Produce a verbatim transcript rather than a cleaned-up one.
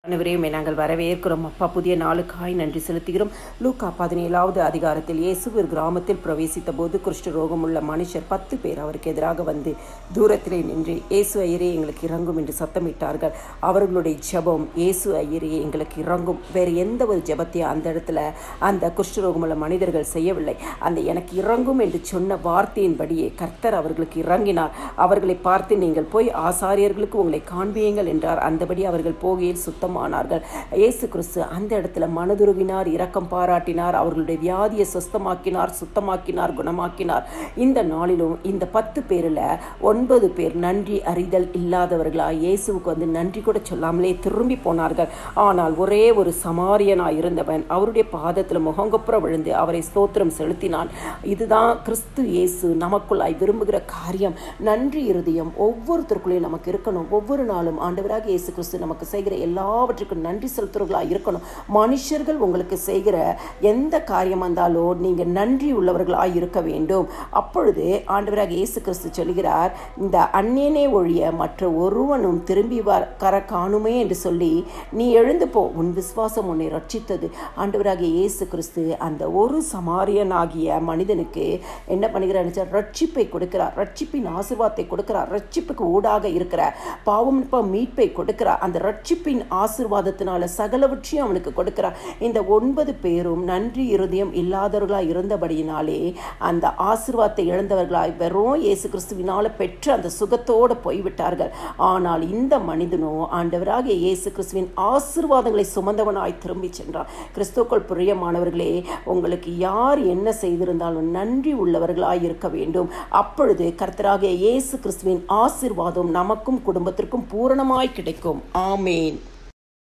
அனைவரையுமே நாங்கள் வரவேற்கிறோம் அப்பா. புதிய நாளுக்காய் நன்றி செலுத்துகிறோம். லூக்கா பதினேழாவது அதிகாரத்தில் இயேசு ஒரு கிராமத்தில் பிரவேசித்த போது குஷ்ட ரோகமுள்ள மனுஷர் பத்து பேர் அவருக்கு எதிராக வந்து தூரத்திலே நின்று இயேசு ஐயரே எங்களுக்கு இறங்கும் என்று சத்தமிட்டார்கள். அவர்களுடைய ஜெபம் இயேசு ஐயரே எங்களுக்கு இறங்கும். வேறு எந்த ஒரு ஜெபத்தையும் அந்த இடத்துல அந்த குஷ்டரோகமுள்ள மனிதர்கள் செய்யவில்லை. அந்த எனக்கு இறங்கும் என்று சொன்ன வார்த்தையின்படியே கர்த்தர் அவர்களுக்கு இறங்கினார். அவர்களை பார்த்து நீங்கள் போய் ஆசாரியர்களுக்கு உங்களை காண்பியுங்கள் என்றார். அந்தபடி அவர்கள் போகையில் சுத்தம் ஆனார்கள். இயேசு கிறிஸ்து அந்த இடத்துல மனதுருகினார், இரக்கம் பாராட்டினார், அவர்களுடைய வியாதியை சுத்தமாக்கினார், சுத்தமாக்கினார், குணமாக்கினார். இந்த நாளிலும் இந்த பத்து பேரில் ஒன்பது பேர் நன்றி அறிதல் இல்லாதவர்களா இயேசுவுக்கு வந்து நன்றி கூட சொல்லாமலே திரும்பி போனார்கள். ஆனால் ஒரே ஒரு சமாரியனாய் இருந்தவன் அவருடைய பாதத்தில் முகங்கொப்புற விழுந்து அவரை ஸ்தோத்திரம் செலுத்தினான். இதுதான் கிறிஸ்து இயேசு நமக்குள்ளாய் விரும்புகிற காரியம். நன்றி இருதயம் ஒவ்வொருத்தருக்குள்ளேயும் நமக்கு இருக்கணும். ஒவ்வொரு நாளும் ஆண்டவராக இயேசு கிறிஸ்து நமக்கு செய்கிற எல்லாவற்றுக்கும் நன்றி செலுத்துறவர்களாக இருக்கணும். மனுஷர்கள் உங்களுக்கு செய்கிற எந்த காரியம் வந்தாலும் நீங்க நன்றி உள்ளவர்களாக இருக்க வேண்டும். அப்பொழுது ஆண்டவராக இயேசு கிறிஸ்து சொல்கிறார், இந்த அந்நியனே ஒழிய மற்ற ஒருவனும் திரும்பி வர காணுமே என்று சொல்லி நீ எழுந்து போ, உன் விசுவாசம் உன்னை ரட்சித்தது. ஆண்டவராக இயேசு கிறிஸ்து அந்த ஒரு சமாரியனாகிய மனிதனுக்கு என்ன பண்ணுகிறார்? ரட்சிப்பை கொடுக்கிறார், ரட்சிப்பின் ஆசீர்வாதத்தை கொடுக்கிறார், ரட்சிப்புக்கு ஊடாக இருக்கிற பாவம் மீட்பை கொடுக்கிறார். அந்த ரட்சிப்பின் ஆசீர்வாதத்தினால சகலவற்றையும் அவனுக்கு கொடுக்கிறார். இந்த ஒன்பது பேரும் நன்றி இருதயம் இல்லாதவர்களாய் இருந்தபடியினாலே அந்த ஆசீர்வாதத்தை இழந்தவர்களாய் வெறும் இயேசு கிறிஸ்துவினால பெற்று அந்த சுகத்தோடு போய்விட்டார்கள். ஆனால் இந்த மனிதனோ ஆண்டவராக இயேசு கிறிஸ்துவின் ஆசீர்வாதங்களை சுமந்தவனாய் திரும்பி சென்றான். கிறிஸ்துவுக்குள் பிரியமானவர்களே, உங்களுக்கு யார் என்ன செய்திருந்தாலும் நன்றி உள்ளவர்களாய் இருக்க வேண்டும். அப்பொழுது கர்த்தராகிய இயேசு கிறிஸ்துவின் ஆசீர்வாதம் நமக்கும் குடும்பத்திற்கும் பூரணமாய் கிடைக்கும். ஆமேன்.